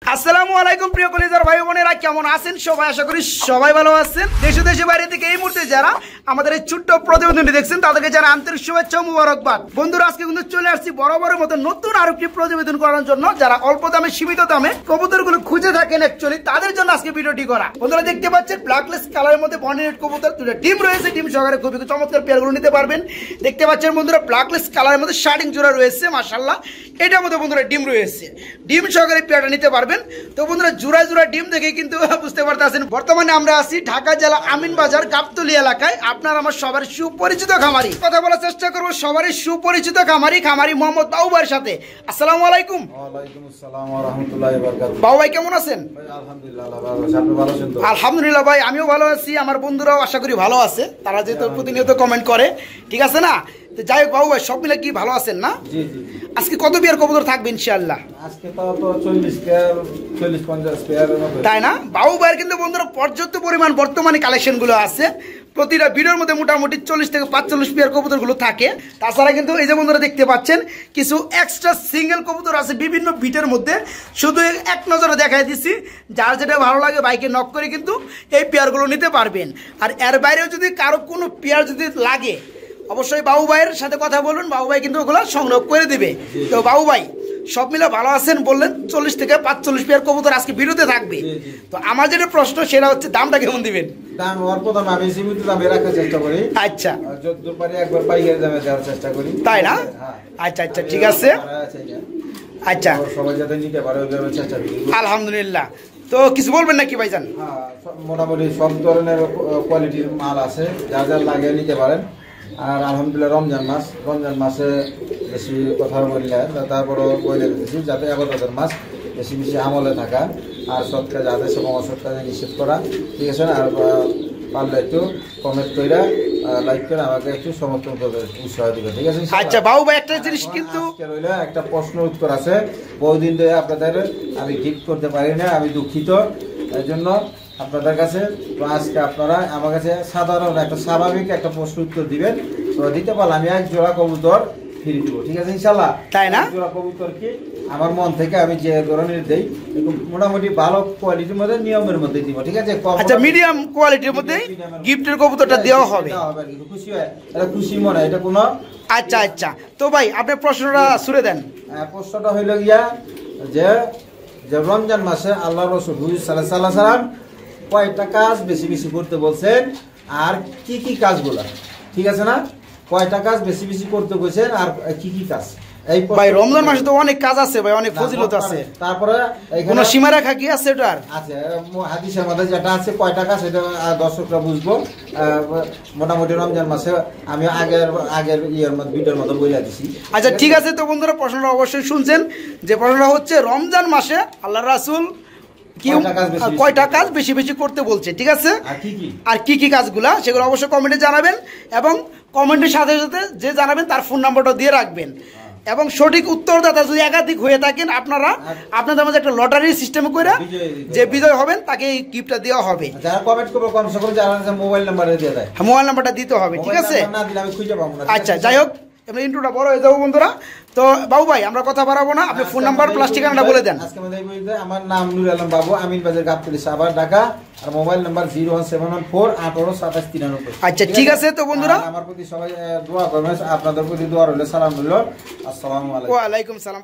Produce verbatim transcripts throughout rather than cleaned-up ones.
আসসালামু আলাইকুম প্রিয় কলিজার ভাই বোনেরা, কেমন আছেন সবাই? আশা করি সবাই ভালো আছেন। দেশে দেশে বাইরে থেকে এই মুহূর্তে যারা আমাদের এই ছোট্ট প্রতিবেদনটি দেখছেন তাদেরকে যারা আন্তরিক শুভেচ্ছা ও মুবারকবাদ। বন্ধুরা, আজকে কিন্তু চলে আসছি বরাবরের মতো নতুন আরো একটি প্রতিবেদন করার জন্য। যারা অল্প দামে সীমিত দামে কবুতরগুলো খুঁজে থাকেন অ্যাকচুয়ালি তাদের জন্য আজকে ভিডিওটি করা। বন্ধুরা, দেখতে পাচ্ছেন ব্ল্যাকলেস কালারের মধ্যে বর্ণের কবুতর দুটো ডিম রয়েছে। ডিম সহকারে খুবই চমৎকার পেয়ারগুলো নিতে পারবেন। দেখতে পাচ্ছেন বন্ধুরা ব্ল্যাকলেস কালারের মধ্যে শার্টিং জোড়া রয়েছে মাশাআল্লাহ। এটার মধ্যে বন্ধুরা ডিম রয়েছে, ডিম সহকারে পেয়ারটা নিতে পারবেন। তো বন্ধুরা জোড়া জোড়া ডিম দেখে কিন্তু বুঝতে পারতেছেন বর্তমানে আমরা আছি ঢাকা জেলা আমিন বাজার গাবতলী এলাকায়। আপনার আমার সবার সুপরিচিত খামারি, কথা বলার চেষ্টা করবো সবারই সুপরিচিত খামারি খামারি মোহাম্মদ বাবু ভাইয়ের সাথে। আসসালামু আলাইকুম। ওয়ালাইকুম আসসালাম ওয়া রাহমাতুল্লাহি ওয়া বারাকাতুহু। বাবু ভাই কেমন আছেন? আলহামদুলিল্লাহ ভালো আছি, আপনি ভালো আছেন তো? আলহামদুলিল্লাহ ভাই, আমিও ভালো আছি, আমার বন্ধুরাও আশা করি ভালো আছে, তারা যেহেতু প্রতিনিয়ত কমেন্ট করে, ঠিক আছে না? তো যাই হোক বাবু ভাই, সব মিলে কি ভালো আছেন না? জি জি। আজকে কত পেয়ার কবুতর থাকবে ইনশাআল্লাহ? আজকে তো তো চল্লিশ পেয়ার চল্লিশ পঞ্চাশ পেয়ার মতো, তাই না? বাবু ভাইয়ের কিন্তু বন্ধুরা পর্যাপ্ত পরিমাণ বর্তমানে কালেকশনগুলো আছে। প্রতিটা ভিডিওর মধ্যে মোটামুটি চল্লিশ থেকে পাঁচচল্লিশ পেয়ার কবুতরগুলো থাকে। তাছাড়া কিন্তু এই যে বন্ধুরা দেখতে পাচ্ছেন কিছু এক্সট্রা সিঙ্গেল কবুতর আছে বিভিন্ন বিটের মধ্যে। শুধু এক নজরে দেখাই দিচ্ছি, যার যেটা ভালো লাগে বাইকে নক করে কিন্তু এই পেয়ারগুলো নিতে পারবেন। আর এর বাইরেও যদি কারো কোনো পেয়ার যদি লাগে অবশ্যই বাবু ভাইয়ের সাথে কথা বলুন, বাবু ভাই কিন্তু ওগুলো সংগ্রহ করে দিবে। তো বাবু ভাই সব মিলে ভালো আছেন বললেন, চল্লিশ থেকে পাঁচচল্লিশ পেয়ার কবুতর আজকে ভিডিওতে থাকবে। তো আমার যেটা প্রশ্ন সেটা হচ্ছে দামটা কেমন দিবেন? দাম অল্প দাম, আমি সীমিত দামে রাখার চেষ্টা করি। আচ্ছা, যতদূর পারি একবার পাইকারি দামে দেওয়ার চেষ্টা করি, তাই না? আচ্ছা আচ্ছা ঠিক আছে, আচ্ছা সবাই যাতে নিতে পারে ওইভাবে চেষ্টা করি। আলহামদুলিল্লাহ। তো কিছু বলবেন নাকি ভাইজান? হ্যাঁ, মোটামুটি সব ধরনের কোয়ালিটির মাল আছে, যা যা লাগে নিতে পারেন। আর আলহামদুলিল্লাহ রমজান মাস, রমজান মাসে বেশি কথা বললে তারপরও বলে দিতেছি যাতে আবাদতের মাস বেশি বেশি আমলে থাকা আর সৎ কাজ আদেশ এবং অসৎ কাজে নিষেধ করা, ঠিক আছে না? আর পারলে একটু কমেন্ট করে লাইক করে আমাকে একটু সমর্থন করবে, উৎসাহ দিবে, ঠিক আছে? আচ্ছা বাবু ভাই, একটা জিনিস কিন্তু রইলে একটা প্রশ্ন উত্তর আছে, বহুদিন ধরে আপনাদের আমি গিফট করতে পারি না, আমি দুঃখিত এর জন্য আপনাদের কাছে। তো আজকে আপনারা আমার কাছে সাধারণ একটা স্বাভাবিক একটা প্রশ্ন উত্তর দিবেন, তো দিতে পারলে আমি এক জোড়া কবুতর ফিরে দিব, ঠিক আছে ইনশাল্লাহ? তাই না? জোড়া কবুতর কি আমার মন থেকে আমি যে ধরনের দেই মোটামুটি ভালো কোয়ালিটির মধ্যে নিয়মের মধ্যে দিব, ঠিক আছে? আচ্ছা, মিডিয়াম কোয়ালিটির মধ্যে গিফটের কবুতরটা দেওয়া হবে। খুশি হয়, এটা খুশি মনে, এটা কোনো। আচ্ছা আচ্ছা, তো ভাই আপনি প্রশ্নটা শুনে দেন। প্রশ্নটা হইল গিয়া যে যে রমজান মাসে আল্লাহ রাসূল হুজুর সাল্লাল্লাহু আলাইহি ওয়াসাল্লাম কয়টা কাজ বেশি বেশি করতে বলছেন আর কি কি কাজগুলো, ঠিক আছে না? কয়টা কাজ বেশি বেশি করতে বলছেন আর কি কি কাজ? এই ভাই রমজান মাসে তো অনেক কাজ আছে ভাই, অনেক ফজিলত আছে। তারপরে কোন সীমা রেখা কি আছে ওটার? আছে হাদিসের মধ্যে যেটা আছে কয়টা কাজ সেটা দর্শকরা বুঝবো। মোটামুটি রমজান মাসে আমি আগের আগের ইয়ের মধ্যে ভিডিওর মধ্যে বলে দিছি। আচ্ছা ঠিক আছে, তো বন্ধুরা প্রশ্নটা অবশ্যই শুনছেন, যে প্রশ্নটা হচ্ছে রমজান মাসে আল্লাহ রাসূল কি কয়টা কাজ বেশি বেশি করতে বলছে, ঠিক আছে? আর কি কি কাজগুলা সেগুলো অবশ্যই কমেন্টে জানাবেন, এবং কমেন্টের সাথে সাথে যে জানাবেন তার ফোন নাম্বারটা দিয়ে রাখবেন। এবং সঠিক উত্তরদাতা যদি একাধিক হয়ে থাকেন আপনারা আপনাদের মধ্যে একটা লটারি সিস্টেম করে যে বিজয় হবেন তাকে এই গিফটটা দেওয়া হবে। যারা কমেন্ট করবে কমসে কম যারা মোবাইল নাম্বার দিয়ে দেয়, মোবাইল নাম্বারটা দিতে হবে, ঠিক আছে? না দিলে আমি খুঁজে পাবো না। আচ্ছা যাই হোক, এমনি ইন্ট্রোটা বড় হয়ে যাবো বন্ধুরা। তো বাবু ভাই আমরা কথা বাড়াবো না, আপনি ফোন নাম্বার প্লাস ঠিকানাটা বলে দেন। আজকে আমাদের আমার নাম নুর আলম বাবু, আমিন বাজার গাবতলী সাভার ঢাকা, আর mobile number zero one seven one four আঠারো সাতাশ তিরানব্বই। আচ্ছা ঠিক আছে, তো বন্ধুরা আমার প্রতি সবাই দোয়া করবেন, আপনাদের প্রতি দোয়া রইল, সালাম রইল, আসসালামু আলাইকুম। ওয়া আলাইকুম সালাম।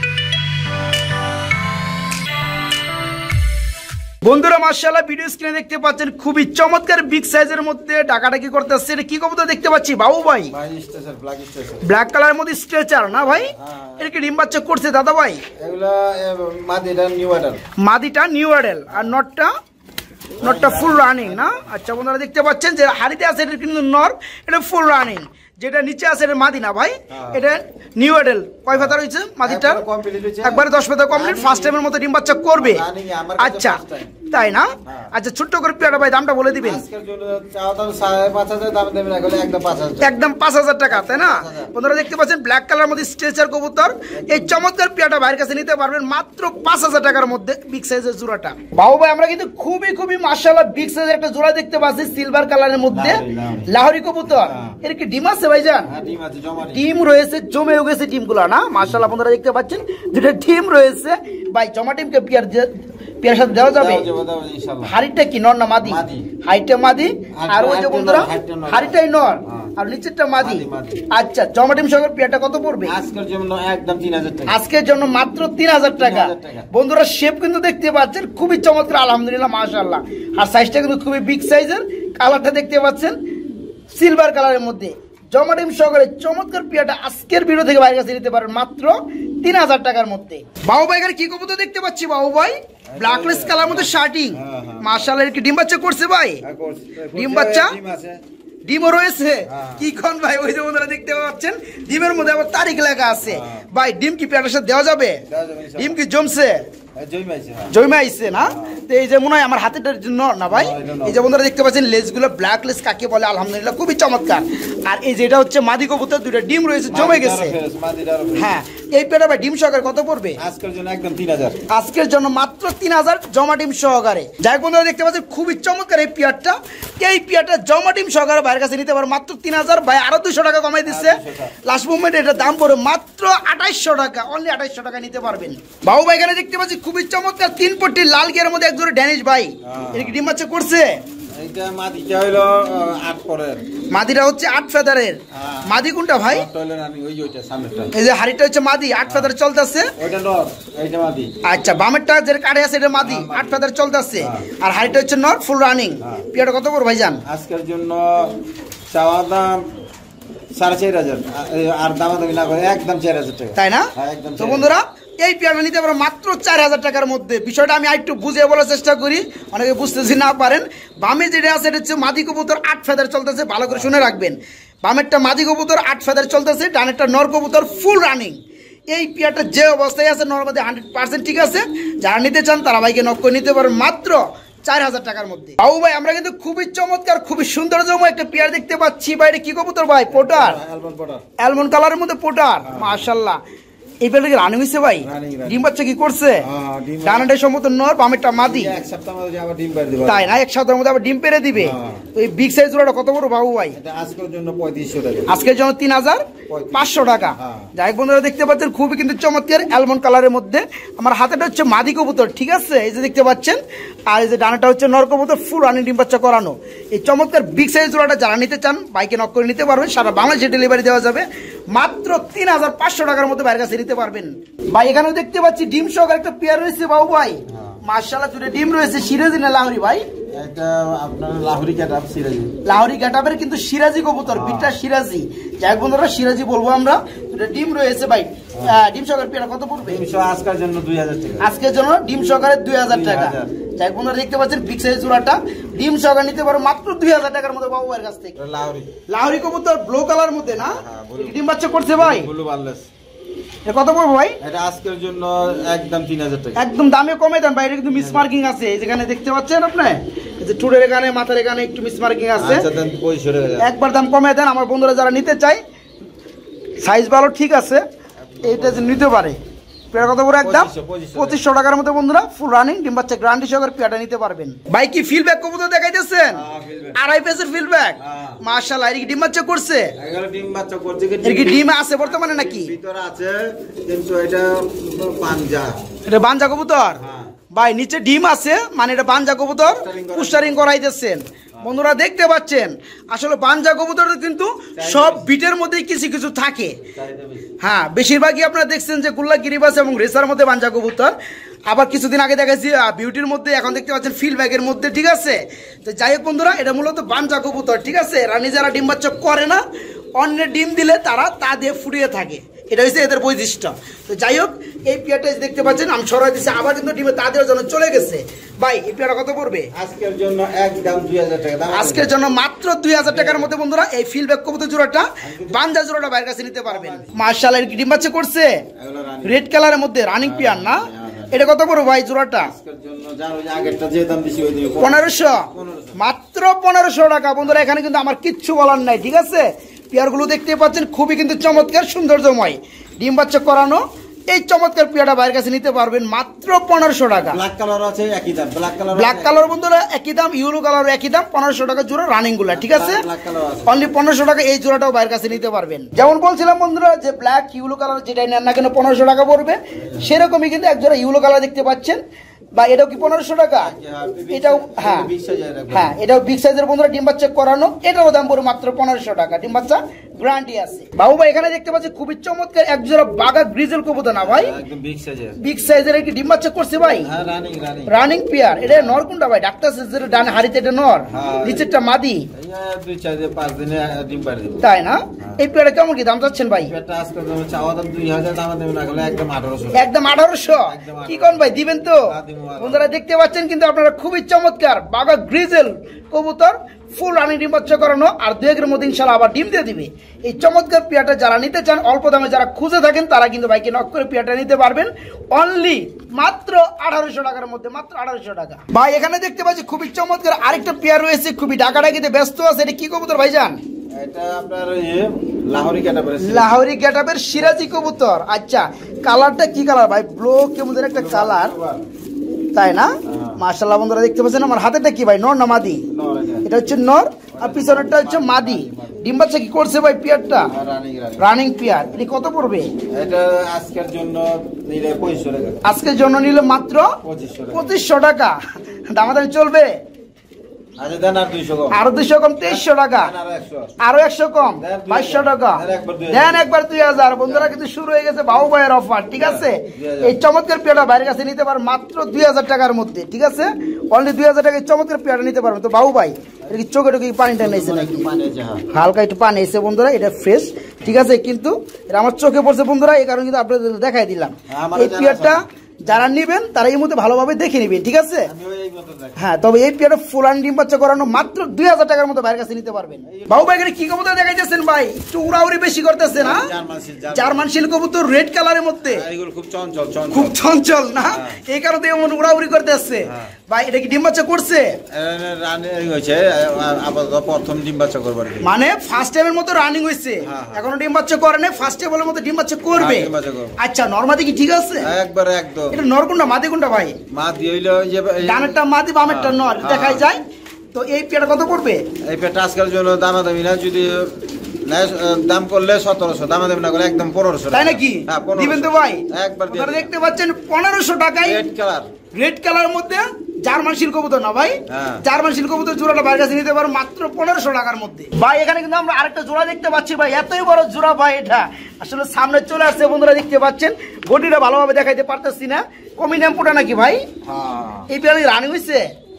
বন্ধুরা মাশাআল্লাহ ভিডিও স্ক্রিনে দেখতে পাচ্ছেন খুবই চমৎকার বিগ সাইজের মধ্যে ডাকাডাকি করতেছে। এটা কি কবুতর দেখতে পাচ্ছি বাবু ভাই? ব্ল্যাক কালারের মধ্যে স্ট্রেচার না ভাই? এটা কি ডিম বাচ্চা করছে দাদা ভাই? এগুলা মাদিটা নিউ অ্যাডাল, মাদিটা নিউ অ্যাডাল, আর নটটা নটটা ফুল রানিং না? আচ্ছা বন্ধুরা দেখতে পাচ্ছেন যে হাড়িতে আছে এটা কিন্তু নর, এটা ফুল রানিং। যেটা নিচে আছে এটা মাদি না ভাই, এটা নিউ অ্যাডাল। কয় পাতা রয়েছে মাদিটার? একবারে দশ পাতা কমপ্লিট, ফার্স্ট টাইমের মতো ডিম বাচ্চা করবে। আচ্ছা তাই না? হ্যাঁ। আচ্ছা ছোট্ট করে পেয়ারটা ভাই দামটা বলে দিবেন। আজকের জন্য চাওয়া দাম সাড়ে পাঁচ হাজার, দাম দেবেন না হলে একদম পাঁচ হাজার। একদম পাঁচ হাজার টাকা, তাই না? বন্ধুরা দেখতে পাচ্ছেন ব্ল্যাক কালার মধ্যে স্ট্রেচার কবুতর, এই চমৎকার পেয়ারটা ভাইয়ের কাছে নিতে পারবেন মাত্র পাঁচ হাজার টাকার মধ্যে বিগ সাইজের জোড়াটা। বাবু ভাই আমরা কিন্তু খুবই খুবই মাশাআল্লাহ বিগ সাইজের একটা জোড়া দেখতে পাচ্ছি সিলভার কালারের মধ্যে লাহোরি কবুতর। এর কি ডিম আছে ভাইজান? হ্যাঁ ডিম আছে, জমা ডিম। ডিম রয়েছে, জমে গেছে ডিমগুলো না মাশাআল্লাহ বন্ধুরা দেখতে পাচ্ছেন দুটো ডিম রয়েছে ভাই। জমা ডিমকে পেয়ার পেয়ার সাথে দেওয়া যাবে? ইনশাআল্লাহ। হাড়িটা কি নর না মাদি? মাদি। হাইটটা মাদি আর ওই যে বন্ধুরা হাড়িটাই নর আর নিচেরটা মাদি। আচ্ছা জমা ডিম সহ পেয়ারটা কত পড়বে? আজকের জন্য একদম তিন হাজার টাকা। আজকের জন্য মাত্র তিন হাজার টাকা। বন্ধুরা শেপ কিন্তু দেখতে পাচ্ছেন খুবই চমৎকার আলহামদুলিল্লাহ মাশাআল্লাহ। আর সাইজটা কিন্তু খুবই বিগ সাইজের, কালারটা দেখতে পাচ্ছেন সিলভার কালারের মধ্যে। জমা ডিম সহকারে চমৎকার পেয়ারটা আজকের ভিডিও থেকে বাইরের কাছে নিতে পারেন মাত্র তিন হাজার টাকার মধ্যে। বাবু ভাই এখানে কি কবুতর দেখতে পাচ্ছি বাবু ভাই? ব্ল্যাকলেস কালার মধ্যে শার্টিং মাশাআল্লাহ। এর কি ডিম বাচ্চা করছে ভাই? ডিম বাচ্চা ডিমও রয়েছে কি কোন ভাই? ওই যে বন্ধুরা দেখতে পাচ্ছেন ডিমের মধ্যে আবার তারিখ লেখা আছে ভাই। ডিম কি পেয়ারের সাথে দেওয়া যাবে? ডিম কি জমছে? জমে আইছে না? তো এই যে মনে হয় আমার হাতের জন্য না ভাই। এই যে বন্ধুরা দেখতে পাচ্ছেন লেজগুলো ব্ল্যাক লেস কাকে বলে আলহামদুলিল্লাহ খুবই চমৎকার। আর এই যেটা হচ্ছে মাদি কবুতর, দুটো ডিম রয়েছে জমে গেছে। হ্যাঁ এই পেয়ারটা ভাই ডিম সহকারে কত পড়বে? আজকের জন্য একদম তিন হাজার। আজকের জন্য মাত্র তিন হাজার জমা ডিম সহকারে। যাই বন্ধুরা দেখতে পাচ্ছেন খুবই চমৎকার এই পেয়ারটা। এই পেয়ারটা জমা ডিম সহকারে ভাইয়ের কাছে নিতে পারে মাত্র তিন হাজার। ভাই আরো দুশো টাকা কমাই দিচ্ছে লাস্ট মুভমেন্ট, এটার দাম পড়ে মাত্র আঠাইশশো টাকা। অনলি আঠাইশশো টাকা নিতে পারবেন। বাবু ভাই এখানে দেখতে পাচ্ছি খুবই চমৎকার তিন পট্টি লাল গিয়ার মধ্যে এক জোড়া ড্যানিশ ভাই। এর কি ডিম বাচ্চা করছে? এইটা মাদিটা হলো আট পরের। মাদিটা হচ্ছে আট ফেদারের। মাদি কোনটা ভাই? ওই ওইটা সামনেরটা। এই যে হাড়িটা হচ্ছে মাদি, আট ফেদার চলতেছে। ওইটা নর, এইটা মাদি। আচ্ছা বামেরটা যে কাটে আছে এটা মাদি, আট ফেদার চলতেছে। আর হাড়িটা হচ্ছে নর ফুল রানিং। পিয়াটা কত করে ভাইজান? আজকের জন্য চাওয়া দাম সাড়ে চার হাজার, আর দামাদামি না করে একদম চার হাজার টাকা, তাই না? একদম। তো বন্ধুরা এই পেয়ারটা নিতে পারো মাত্র চার হাজার টাকার মধ্যে। বিষয়টা আমি একটু বুঝিয়ে বলার চেষ্টা করি, অনেকে বুঝতেছি না পারেন। বামে যেটা আছে এটা হচ্ছে মাদি কবুতর আট ফেদার চলতেছে, ভালো করে শুনে রাখবেন। বামেরটা মাদি কবুতর আট ফেদার চলতেছে, ডানেরটা নর কবুতর ফুল রানিং। এই পেয়ারটা যে অবস্থায় আছে নর্মালি হান্ড্রেড পার্সেন্ট ঠিক আছে। যারা নিতে চান তারা ভাইকে নক করে নিতে পারেন মাত্র চার হাজার টাকার মধ্যে। বাবু ভাই আমরা কিন্তু খুবই চমৎকার খুবই সুন্দর জমা একটা পেয়ার দেখতে পাচ্ছি। বাইরে কি কবুতর ভাই? পোটার, অ্যালমন্ড কালারের মধ্যে পোটার মাশাআল্লাহ। এই পেয়ারটা কি রানিং হইছে ভাই? ডিম বাচ্চা কি করছে? ডানাটা সম্ভবত নর, বামেরটা মাদি। এক সপ্তাহের মধ্যে আবার ডিম পেরে দিবে। তাই না? এক সপ্তাহের মধ্যে আবার ডিম পেরে দিবে। তো এই বিগ সাইজ জোড়াটা কত বড় বাবু ভাই? এটা আজকের জন্য পঁয়ত্রিশশো টাকা। আজকের জন্য তিন হাজার পাঁচশো টাকা। যাই বন্ধুরা দেখতে পাচ্ছেন খুবই কিন্তু চমৎকার অ্যালমন্ড কালারের মধ্যে। আমার হাতেটা হচ্ছে মাদি কবুতর ঠিক আছে, এই যে দেখতে পাচ্ছেন। আর এই যে ডানাটা হচ্ছে নর কবুতর ফুল রানিং ডিম বাচ্চা করানো। এই চমৎকার বিগ সাইজ জোড়াটা যারা নিতে চান বাইকে নক করে নিতে পারবেন। সারা বাংলাদেশে ডেলিভারি দেওয়া যাবে মাত্র তিন হাজার পাঁচশো টাকার মধ্যে বাইরের কাছে নিতে পারবেন ভাই। এখানেও দেখতে পাচ্ছি ডিম সহকারে একটা পেয়ার রয়েছে বাবু ভাই মাশাআল্লাহ। দুটো ডিম রয়েছে, সিরাজি না লাহোরি ভাই? এটা আপনার লাহোরি ক্যাটাপ সিরাজি। লাহোরি ক্যাটাপের কিন্তু সিরাজি কবুতর, বিটটা সিরাজি। যাই বন্ধুরা সিরাজি বলবো আমরা। দুটো ডিম রয়েছে ভাই। ডিম সহকারে পেয়ার কত পড়বে? আজকের জন্য দুই হাজার টাকা। আজকের জন্য ডিম সহকারে দুই হাজার টাকা। যাই বন্ধুরা দেখতে পাচ্ছেন বিগ সাইজ জোড়াটা ডিম সহকারে নিতে পারো মাত্র দুই হাজার টাকার মধ্যে বাবু ভাইয়ের কাছ থেকে। লাহোরি লাহোরি কবুতর ব্লু কালার মধ্যে না? ডিম বাচ্চা করছে ভাই? Blue barless. কত পড়বে ভাই? এটা আজকের জন্য একদম তিন হাজার টাকা। একদম দামে কমে দেন ভাই। এটা কিন্তু মিস মার্কিং আছে, এই যেখানে দেখতে পাচ্ছেন আপনি, এই যে ঠোঁটের এখানে মাথার এখানে একটু মিস মার্কিং আছে। আচ্ছা দেন পঁয়ষট্টি টাকা। একবার দাম কমে দেন আমার বন্ধুরা যারা নিতে চাই। সাইজ ভালো ঠিক আছে, এইটা যে নিতে পারে। পেয়ার কত করে? একদম পঁচিশশো টাকার মধ্যে বন্ধুরা ফুল রানিং ডিম বাচ্চা গ্যারান্টি সহকারে পেয়ারটা নিতে পারবেন ভাই। কি ফিডব্যাক কবুতর দেখাইতেছেন? আড়াই পেজের ফিডব্যাক মাশাআল্লাহ। এর কি ডিম বাচ্চা করছে? এগারো ডিম বাচ্চা করছে। এর কি ডিম আছে বর্তমানে নাকি? ভিতরে আছে কিন্তু এটা পাঞ্জা। এটা বাঞ্জা কবুতর ভাই, নিচে ডিম আছে মানে এটা বাঞ্জা কবুতর পুস্টারিং করাইতেছেন। বন্ধুরা দেখতে পাচ্ছেন আসলে বাঞ্জা কবুতর কিন্তু সব বিটের মধ্যেই কিছু কিছু থাকে। হ্যাঁ বেশিরভাগই আপনারা দেখছেন যে গুল্লা গিরিবাস এবং রেসার মধ্যে বাঞ্জা কবুতর। আবার কিছুদিন আগে দেখাচ্ছি বিউটির মধ্যে, এখন দেখতে পাচ্ছেন ফিল ব্যাগের মধ্যে ঠিক আছে। তো যাই হোক বন্ধুরা এটা মূলত বাঞ্জা কবুতর ঠিক আছে। রানী যারা ডিম বাচ্চা করে না, অন্যের ডিম দিলে তারা তা দিয়ে ফুটিয়ে থাকে, এটা হচ্ছে এদের বৈশিষ্ট্য। তো যাই হোক এই পেয়ারটা দেখতে পাচ্ছেন আমি সরাই দিচ্ছি, আবার কিন্তু ডিমে তাদের জন্য চলে গেছে ভাই। এই পেয়ারটা কত পড়বে? আজকের জন্য একদম দুই হাজার টাকা। আজকের জন্য মাত্র দুই হাজার টাকার মধ্যে বন্ধুরা এই ফিল ব্যাগ কবুতর জোড়াটা বাঞ্জা জোড়াটা বাইরের কাছে নিতে পারবেন মাশাআল্লাহ। ডিম বাচ্চা করছে রেড কালারের মধ্যে রানিং পেয়ার না? এটা কত পড়বে ভাই জোড়াটা? আজকের জন্য যার ওই আগেরটা যে দাম দিছি ওই দিবে পনেরোশো, মাত্র পনেরোশো টাকা বন্ধুরা। এখানে কিন্তু আমার কিচ্ছু বলার নাই, ঠিক আছে? পেয়ারগুলো দেখতে পাচ্ছেন খুবই কিন্তু চমৎকার সৌন্দর্যময়, ডিম বাচ্চা করানো। এই চমৎকার পেয়ারটা বাইরের কাছে নিতে পারবেন মাত্র পনেরোশো টাকা। ব্ল্যাক কালার আছে একই দাম, ব্ল্যাক কালার ব্ল্যাক কালার বন্ধুরা একই দাম, ইউলো কালার একই দাম, পনেরোশো টাকা জোড়া রানিং গুলা, ঠিক আছে? অনলি পনেরোশো টাকা এই জোড়াটাও বাইরের কাছে নিতে পারবেন। যেমন বলছিলাম বন্ধুরা যে ব্ল্যাক ইউলো কালার যেটাই নেন না কেন পনেরোশো টাকা পড়বে, সেরকমই কিন্তু এক জোড়া ইউলো কালার দেখতে পাচ্ছেন বা এটাও কি পনেরোশো টাকা? এটাও হ্যাঁ হ্যাঁ এটাও বিগ সাইজের বন্ধুরা, ডিম বাচ্চা করানো, এটাও দাম পড়বে মাত্র পনেরোশো টাকা, ডিম বাচ্চা গ্যারান্টি আছে। বাবু ভাই এখানে দেখতে পাচ্ছি খুবই চমৎকার এক জোড়া বাগা গ্রিজেল কবুতর না ভাই? একদম বিগ সাইজের, বিগ সাইজের কি ডিম বাচ্চা করছে ভাই? হ্যাঁ রানিং রানিং রানিং পেয়ার। এটা নর কোনটা ভাই? ডাক্তার যেটা ডান হাড়িতে এটা নর, নিচেরটা মাদি। দুই চার দিন পাঁচ দিনে ডিম পাড়ে দিবে, তাই না? এই পেয়ারটা কেমন কি দাম চাচ্ছেন ভাই? পেয়ারটা আজকে দাম চাওয়া দাম দুই হাজার, দাম দেবেন না গেলে একদম আঠারোশো, একদম আঠারোশো। কি কোন ভাই দিবেন তো? বন্ধুরা দেখতে পাচ্ছেন কিন্তু আপনারা খুবই চমৎকার বাগা গ্রিজেল কবুতর, ফুল রানিং ডিম বাচ্চা করানো, আর দুই একের মধ্যে ইনশাআল্লাহ আবার ডিম দিয়ে দিবে। এই চমৎকার পেয়ারটা যারা নিতে চান অল্প দামে, যারা খুঁজে থাকেন তারা কিন্তু ভাইকে নক করে পেয়ারটা নিতে পারবেন অনলি মাত্র আঠারোশো টাকার মধ্যে, মাত্র আঠারোশো টাকা। ভাই এখানে দেখতে পাচ্ছি খুবই চমৎকার আরেকটা পেয়ার রয়েছে, খুবই ডাকাডাকিতে ব্যস্ত আছে। এটা কি কবুতর ভাইজান? এটা আপনার লাহোরি ক্যাটাবের, লাহোরি ক্যাটাবের সিরাজি কবুতর। আচ্ছা কালারটা কি কালার ভাই? ব্লু কেমন একটা কালার, তাই না? মাশাআল্লাহ বন্ধুরা দেখতে পাচ্ছেন আমার হাতেটা কি ভাই, নর না মাদি? এটা হচ্ছে নর আর পিছনেরটা হচ্ছে মাদি। ডিম বাচ্চা কি করছে ভাই পেয়ারটা? Running pair. এটা কত পড়বে? এটা আজকের জন্য নিলে পঁচিশশো টাকা, আজকের জন্য নিলে মাত্র পঁচিশশো টাকা। দামাদামি চলবে? আচ্ছা দেন আর দুইশো কম, আরো দুইশো কম, তেইশশো টাকা। আরো একশো কম, বাইশশো টাকা। দেন একবার দুই হাজার। বন্ধুরা কিন্তু শুরু হয়ে গেছে বাবু ভাইয়ের অফার, ঠিক আছে? এই চমৎকার পেয়ারটা বাইরের কাছে নিতে পারেন মাত্র দুই হাজার টাকার মধ্যে, ঠিক আছে? অনলি দুই হাজার টাকায় চমৎকার পেয়ারটা নিতে পারবেন। তো বাবু ভাই এটা কি চোখে টোকে পানিটা নিয়েছে নাকি? হালকা একটু পানি এসে বন্ধুরা, এটা ফ্রেশ, ঠিক আছে? কিন্তু এটা আমার চোখে পড়ছে বন্ধুরা, এই কারণে কিন্তু আপনাদের দেখাই দিলাম। এই পেয়ারটা যারা নিবেন তারা এই মধ্যে ভালোভাবে দেখে নিবেন, ঠিক আছে? হ্যাঁ তবে এই পেয়ারটা ফুল আন ডিম বাচ্চা করানো মাত্র দুই হাজার টাকার মতো বাইরের কাছে নিতে পারবেন। বাবু ভাই এখানে কি কবুতর দেখাইতেছেন ভাই? একটু উড়াউড়ি বেশি করতেছে না? জার্মান শিল কবুতর রেড কালারের মধ্যে, খুব চঞ্চল, খুব চঞ্চল না? এই কারণে এমন উড়াউড়ি করতেছে ভাই। এটা কি ডিম বাচ্চা করছে? প্রথম ডিম বাচ্চা করবার, মানে ফার্স্ট টাইমের মতো রানিং হয়েছে, এখনো ডিম বাচ্চা করে না, ফার্স্ট টাইমের মতো ডিম বাচ্চা করবে। আচ্ছা নরমাদি কি ঠিক আছে? একবার একদম। এটা নর কোনটা মাদি কোনটা ভাই? মাদি হইলো যে ডানেরটা মাদি বামেরটা নর, দেখাই যায়। তো এই পেয়ারটা কত পড়বে? এই পেয়ারটা আজকের জন্য দামা দামি না, যদি দাম করলে সতেরোশো, দামা দামি না করে একদম পনেরোশো, তাই নাকি? দিবেন তো ভাই? একবার দেখতে পাচ্ছেন পনেরোশো টাকায় রেড কালার, রেড কালার মধ্যে জার্মান শিল কবুতর না ভাই? জার্মান শিল কবুতর জোড়াটা বাইরের কাছে নিতে পারো মাত্র পনেরোশো টাকার মধ্যে। ভাই এখানে কিন্তু আমরা আরেকটা জোড়া দেখতে পাচ্ছি ভাই, এতই বড় জোড়া ভাই। এটা আসলে সামনে চলে আসছে বন্ধুরা, দেখতে পাচ্ছেন। বডিটা ভালোভাবে দেখাইতে পারতেছি না, কমি ন্যাম্পুটা নাকি ভাই? এই পেয়ারা রানিং হয়েছে,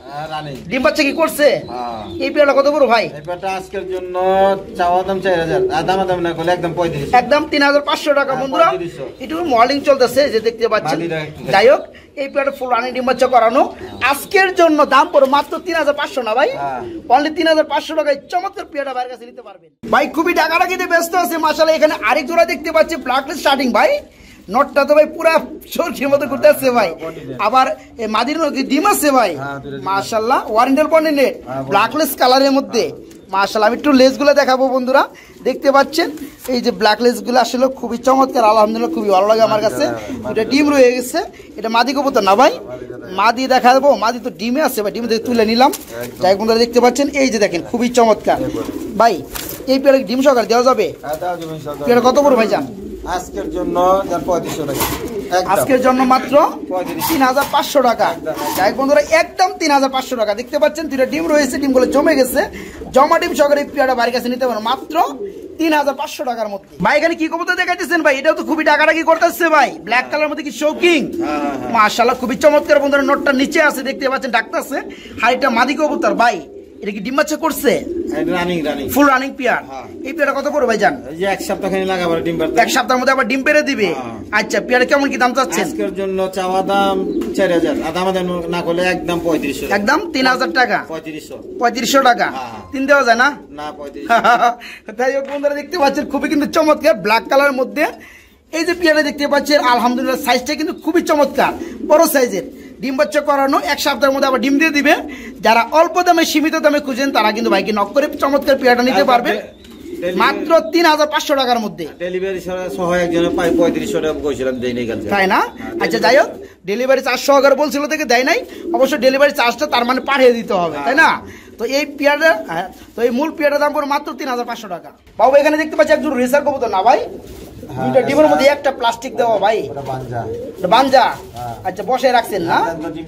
ডিম বাচ্চা কি করছে? এই পেয়ারটা কত বড় ভাই? এই পেয়ারটা আজকের জন্য চাওয়া দাম চার হাজার, আর দাম দাম না করলে একদম পঁয়ত্রিশ, একদম তিন হাজার পাঁচশো টাকা বন্ধুরা। একটু মর্নিং চলতেছে যে দেখতে পাচ্ছেন। যাই হোক এই পেয়ারটা ফুল রানিং ডিম বাচ্চা করানো, আজকের জন্য দাম পড়ে মাত্র তিন হাজার পাঁচশো না ভাই? অনলি তিন হাজার পাঁচশো টাকায় চমৎকার পেয়ারটা বাইরের কাছে নিতে পারবেন ভাই। খুবই ডাকাডাকিতে ব্যস্ত আছে মাশাআল্লাহ। এখানে আরেক জোড়া দেখতে পাচ্ছি ব্ল্যাকলিস্ট স্টার্টিং ভাই। নটটা তো ভাই পুরা সরষের মতো ঘুরতে আসছে ভাই। আবার মাদির ডিম আছে ভাই মাশাআল্লাহ, ওয়ারেন্টাল পন্ডিনেট ব্ল্যাকলিস্ট কালারের মধ্যে মাশাআল্লাহ। আমি একটু লেসগুলো দেখাবো বন্ধুরা, দেখতে পাচ্ছেন এই যে ব্ল্যাক লেসগুলো আসলে খুবই চমৎকার, আলহামদুলিল্লাহ খুবই ভালো লাগে আমার কাছে। এটা ডিম রয়ে গেছে, এটা মাদি কবুতর না ভাই? মাদি দেখা দেবো, মাদি তো ডিমে আছে ভাই, ডিম থেকে তুলে নিলাম। যাই বন্ধুরা দেখতে পাচ্ছেন এই যে দেখেন খুবই চমৎকার ভাই। এই পেয়ারে ডিম সহকারে দেওয়া যাবে? পেয়ারে কত বড় ভাই যান? আজকের জন্য পঁয়ত্রিশশো টাকা, আজকের জন্য মাত্র তিন হাজার পাঁচশো টাকা। যাই বন্ধুরা একদম তিন হাজার পাঁচশো টাকা। দেখতে পাচ্ছেন দুইটা ডিম রয়েছে, ডিমগুলো জমে গেছে, জমা ডিম সহকারে এই পেয়ারটা বাড়ির কাছে নিতে পারো মাত্র তিন হাজার পাঁচশো টাকার মধ্যে। ভাই এখানে কি কবুতর দেখাইতেছেন ভাই? এটাও তো খুবই ডাকাডাকি করতেছে ভাই, ব্ল্যাক কালার মধ্যে কি শৌকিং মাশাআল্লাহ, খুবই চমৎকার বন্ধুরা। নোটটা নিচে আছে দেখতে পাচ্ছেন, ডাকতেছে। হাইটা মাদি কবুতর ভাই, এটা কি ডিম বাচ্চা করছে? Running running full running pair. এই পেয়ারটা কত পড়বে ভাই জান? এই যে এক সপ্তাহ খানি লাগাবো ডিম পারতে, এক সপ্তাহের মধ্যে আবার ডিম পেরে দিবে। আচ্ছা পেয়ারে কেমন কি দাম চাচ্ছেন? আজকের জন্য চাওয়া দাম চার হাজার, আর দাম না করলে একদম পঁয়ত্রিশশো, একদম তিন হাজার টাকা, পঁয়ত্রিশশো পঁয়ত্রিশশো টাকা। তিন দেওয়া যায় না? না পঁয়ত্রিশ। তাই হোক বন্ধুরা দেখতে পাচ্ছেন খুবই কিন্তু চমৎকার ব্ল্যাক কালারের মধ্যে এই যে পেয়ারা দেখতে পাচ্ছেন আলহামদুলিল্লাহ সাইজটা কিন্তু খুবই চমৎকার, বড় সাইজের। ডিম বাচ্চা করানো, এক সপ্তাহের মধ্যে আবার ডিম দিয়ে দিবে। যারা অল্প দামে সীমিত দামে খুঁজেন তারা কিন্তু ভাইকে নক করে চমৎকার পেয়ারাটা নিতে পারবে মাত্র তিন হাজার পাঁচশো টাকার মধ্যে। ডেলিভারি সহ একজনে পাই পঁয়ত্রিশশো টাকা কইছিলাম, দেই নাই কালকে, তাই না? আচ্ছা যাই হোক, ডেলিভারি চার্জ সহকারে বলছিল থেকে দেয় নাই, অবশ্য ডেলিভারি চার্জটা তার মানে পাঠিয়ে দিতে হবে, তাই না? তো এই পেয়ারটা, তো এই মূল পেয়ারটার দাম পড়ে মাত্র তিন হাজার পাঁচশো টাকা। বাবু এখানে দেখতে পাচ্ছি একজন রেসার কবুতর না ভাই, দুইটা ডিমের মধ্যে একটা প্লাস্টিক দেওয়া ভাই, বাঞ্জা। আচ্ছা বসে রাখছেন না,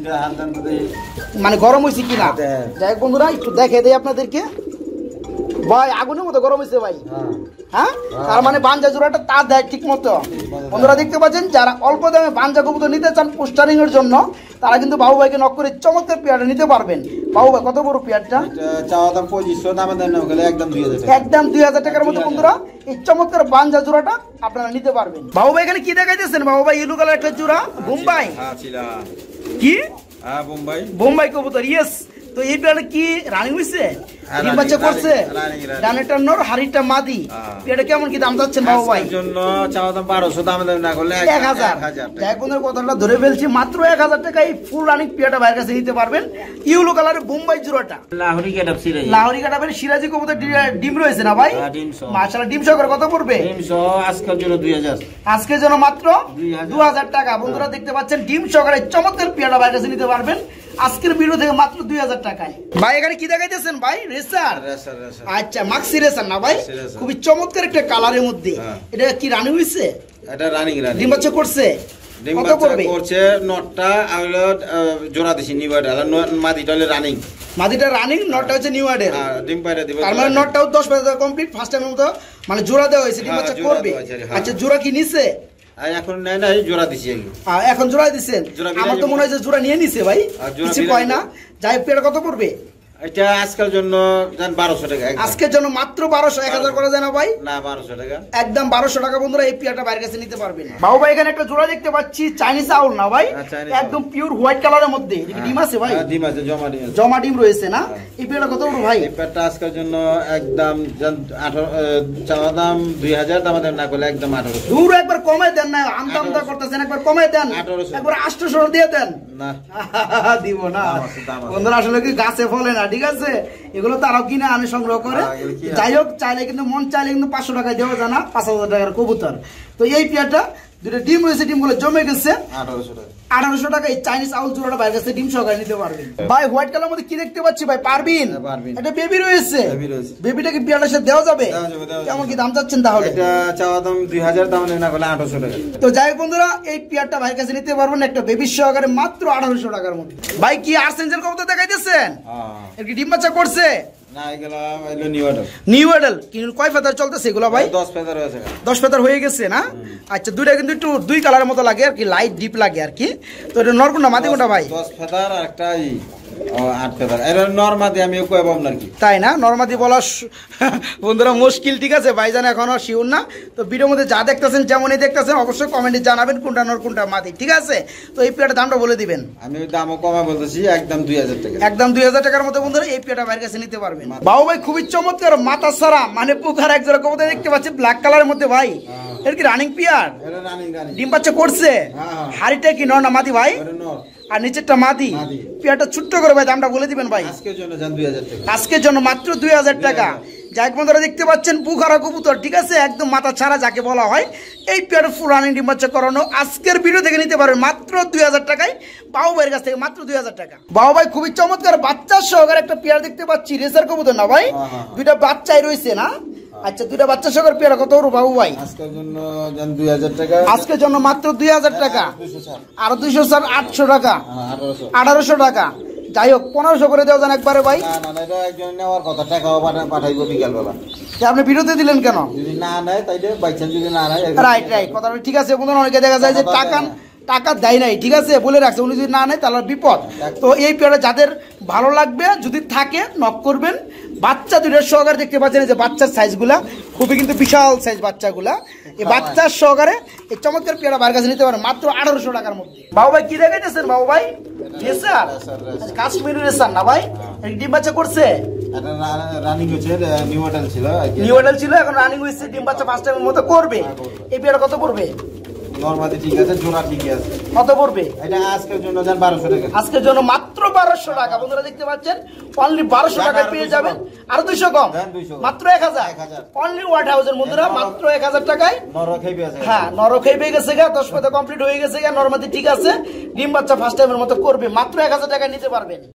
মানে গরম হয়েছে কিনা? যাই হোক বন্ধুরা একটু দেখে দেয় আপনাদেরকে ভাই, আগুনের মতো গরম হয়েছে ভাই। হ্যাঁ, তার মানে বাঞ্জা জোড়াটা তার দেয় ঠিক মতো। বন্ধুরা দেখতে পাচ্ছেন, যারা অল্প দামে বাঞ্জা কবুতর নিতে চান পোস্টারিং এর জন্য তারা কিন্তু বাবু ভাইকে নক করে চমৎকার পেয়ারটা নিতে পারবেন। বাবু ভাই কত বড় পেয়ারটা? চাওয়া দাম পঁচিশশো, দামে দাম না গেলে একদম দুই হাজার, একদম দুই হাজার টাকার মতো বন্ধুরা এই চমৎকার বাঞ্জা জোড়াটা আপনারা নিতে পারবেন। বাবু ভাই এখানে কি দেখাইতেছেন? বাবু ভাই ইয়েলো কালার একটা জোড়া বোম্বাই, কি বোম্বাই বোম্বাই কবুতর, ইয়েস। তো এই পেয়ারটা কি রানিং হইছে? ডিম বাচ্চা করছে? ডানেরটা নর, হাড়িটা মাদি। এটা কেমন কি দাম যাচ্ছেন বাবু ভাই? জন্য চাওয়া দাম বারোশো, দামে দাম না করলে এক হাজার। যাই বন্ধুর কথাটা ধরে ফেলছি, মাত্র এক হাজার টাকায় ফুল রানিং পেয়ারটা বাইরের কাছে নিতে পারবেন। ইউলো কালারের বোম্বাই জোড়াটা, লাহোরি কাটাপ সিরাজি, লাহোরি কাটাপের সিরাজি কবুতর ডিম রয়েছে না ভাই? মাশাআল্লাহ, ডিম সহকারে কত পড়বে? ডিম সহ আজকের জন্য দুই হাজার, আজকের জন্য মাত্র দুই হাজার টাকা। বন্ধুরা দেখতে পাচ্ছেন ডিম সহকারে চমৎকার পেয়ারটা বাইরের কাছে নিতে পারবেন আজকের ভিডিও থেকে মাত্র দুই হাজার টাকায়। ভাই এখানে কি দেখাইতেছেন ভাই? রেসার? আচ্ছা মাক্সি রেসার না ভাই, খুবই চমৎকার একটা কালারের মধ্যে। এটা কি রানিং হইছে? এটা রানিং, রানিং ডিম বাচ্চা করছে? ডিম বাচ্চা করছে, নটটা হলো জোড়া দিছি নিউ অর্ডার, মাদিটা হলো রানিং, মাদিটা রানিং, নটটা হচ্ছে নিউ অর্ডার। ডিম পায়রা দিবে, তার মানে নটটাও দশ পাতা কমপ্লিট, ফার্স্ট টাইমের মতো মানে জোড়া দেওয়া হয়েছে, ডিম বাচ্চা করবে। আচ্ছা জোড়া কি নিছে? এখন নাই নাই জোড়া দিছি, এখন জোড়া দিছেন? আমার তো মনে হয় যে জোড়া নিয়ে নিছে ভাই, কিছু কয় না। যাই পেয়ার কত পড়বে? এটা আজকের জন্য বারোশো টাকা, আজকের জন্য মাত্র বারোশো, এক হাজার করা যায় না ভাই? না বারোশো টাকা, একদম বারোশো টাকা বন্ধুরা এই পেয়ারটা বাইরের কাছে নিতে পারবেন। বাবু ভাই এখানে একটা জোড়া দেখতে পাচ্ছি, চাইনিজ আউল না ভাই, একদম পিওর হোয়াইট কালারের মধ্যে। ডিম আছে ভাই? ডিম আছে, জমা ডিম, জমা ডিম রয়েছে না? এই পেয়ারটা কত বড় ভাই? এই পেয়ারটা আজকের জন্য একদম আঠারো, চাওয়া দাম দুই হাজার, দাম না করলে একদম আঠারোশো। দূর একবার কমাই দেন না, আমদামদা করতেছেন, একবার কমাই দেন, একবার আটশোশো দিয়ে দেন। না দিব না বন্ধুরা, আসলে কি গাছে ফলে না, ঠিক আছে? এগুলো তারাও কিনে আনে, সংগ্রহ করে। যাই হোক, চাইলে কিন্তু মন চাইলে কিন্তু পাঁচশো টাকায় দেওয়া যায় না, পাঁচ হাজার টাকার কবুতর। তো এই পেয়ারটা দুটো ডিম রয়েছে, ডিমগুলো জমে গেছে, আঠারোশো টাকা, আঠারোশো টাকা এই চাইনিজ আউল জোড়াটা বাইরের কাছে ডিম সহকারে নিতে পারবেন। ভাই হোয়াইট কালার মধ্যে কি দেখতে পাচ্ছি ভাই? পারবিন? এটা বেবি রয়েছে, বেবিটা কি পেয়ারটার সাথে দেওয়া যাবে? কেমন কি দাম চাচ্ছেন তাহলে? এটা চাওয়া দাম দুই হাজার, দাম না করলে আঠারোশো টাকা। তো যাই হোক বন্ধুরা, এই পেয়ারটা ভাইয়ের কাছে নিতে পারবেন একটা বেবি সহকারে মাত্র আঠারোশো টাকার মধ্যে। ভাই কি আর্সেঞ্জেল কবুতর দেখাইতেছেন? এর কি ডিম বাচ্চা করছে? না, এগুলা হলো নিউ অর্ডার, নিউ অর্ডার। কিন্তু কয় ফেদার চলতেছে এগুলো ভাই? দশ ফেদার হয়েছে, দশ ফেদার হয়ে গেছে না? আচ্ছা, দুইটা কিন্তু একটু দুই কালারের মতো লাগে আর কি, লাইট ডিপ লাগে আর কি। তো এটা নরকুন্ডা মাটি কোনটা ভাই? দশ ফেদার আর একটা আট ফেদার, এটা নরমাদি আমি কইব আপনার কি, তাই না? নরমাদি বলা বন্ধুরা মুশকিল, ঠিক আছে ভাইজান এখনো শিওর না। তো ভিডিওর মধ্যে যা দেখতেছেন যেমনই দেখতেছেন অবশ্যই কমেন্টে জানাবেন কোনটা নর কোনটা মাদি, ঠিক আছে? তো এই পেয়ারটার দামটা বলে দিবেন। আমি দামও কমা বলতেছি, একদম দুই হাজার টাকা, একদম দুই হাজার টাকার মধ্যে বন্ধুরা এই পেয়ারটা বাইরের কাছে নিতে পারবেন। বাবু ভাই খুবই চমৎকার মাথা সারা মানে পুকার এক জোড়া কবুতর দেখতে পাচ্ছি ব্ল্যাক কালারের মধ্যে ভাই। এর কি রানিং পেয়ার? এটা রানিং, রানিং ডিম বাচ্চা করছে? হাড়িটা কি নর না মাদি ভাই? নর, আর নিচেরটা মাদি। পেয়ারটা ছোট্ট করে ভাই দামটা বলে দিবেন ভাই। আজকের জন্য জান দুই হাজার টাকা, আজকের জন্য মাত্র দুই হাজার টাকা। যাই বন্ধুরা দেখতে পাচ্ছেন বুখারা কবুতর, ঠিক আছে? একদম মাথা ছাড়া যাকে বলা হয়। এই পেয়ার ফুল রানিং ডিম বাচ্চা করানো আজকের ভিডিও থেকে নিতে পারবেন মাত্র দুই হাজার টাকায় বাবু ভাইয়ের কাছ থেকে, মাত্র দুই হাজার টাকা। বাবু ভাই খুবই চমৎকার বাচ্চা সহকারে একটা পেয়ার দেখতে পাচ্ছি, রেসার কবুতর না ভাই? দুইটা বাচ্চাই রয়েছে না? আচ্ছা, দুইটা বাচ্চা সহকারে পেয়ার কত বাবু ভাই? আজকের জন্য জান দুই হাজার টাকা, আজকের জন্য মাত্র দুই হাজার টাকা, আর দুইশো স্যার আটশো টাকা, আঠারোশো টাকা। যাই হোক পনেরোশো করে দেওয়া যান একবারে ভাই। না না, এটা একজন নেওয়ার কথা, টাকাও পাঠাইবো বিকালবেলা। আপনি বিরতি দিলেন কেন? যদি না নেয় তাইলে বাইচান, যদি না নেয় রাইট রাইট কথাটা ঠিক আছে। বন্ধুরা অনেকে দেখা যায় যে টাকা টাকা দেয় নাই, ঠিক আছে, বলে রাখছে, উনি যদি না নেয় তাহলে বিপদ। তো এই পেয়ারটা যাদের ভালো লাগবে যদি থাকে নক করবেন। বাচ্চা দুটোর সহকারে দেখতে পাচ্ছেন যে বাচ্চার সাইজগুলা খুবই কিন্তু বিশাল সাইজ বাচ্চাগুলা। এই বাচ্চার সহকারে এই চমৎকার পেয়ারা বাইরের কাছে নিতে পারেন মাত্র আঠারোশো টাকার মধ্যে। বাবু ভাই কি দেখাইতেছেন বাবু ভাই? রেসার, কাশ্মীরি রেসার না ভাই? ডিম বাচ্চা করছে? রানিং হচ্ছে, নিউ মডেল ছিল, নিউ মডেল ছিল, এখন রানিং হয়েছে, ডিম বাচ্চা পাঁচ টাইমের মতো করবে। এই পেয়ারা কত পড়বে? নরমালি ঠিক আছে, জোড়া ঠিকই আছে। কত পড়বে এটা আজকের জন্য যান বারোশো টাকা। আজকের জন্য মাত্র বারোশো টাকা বন্ধুরা দেখতে পাচ্ছেন, অনলি বারোশো টাকায় পেয়ে যাবেন। আরো দুইশো কম, মাত্র এক হাজার, অনলি ওয়ান থাউজেন্ড বন্ধুরা, মাত্র এক হাজার টাকায়। নর খাইবে আছে, হ্যাঁ নর খেয়ে গেছে গা, দশ পাতা কমপ্লিট হয়ে গেছে গা, নরমাদি ঠিক আছে, ডিম বাচ্চা ফার্স্ট টাইমের মতো করবে, মাত্র এক হাজার টাকায় নিতে পারবেন।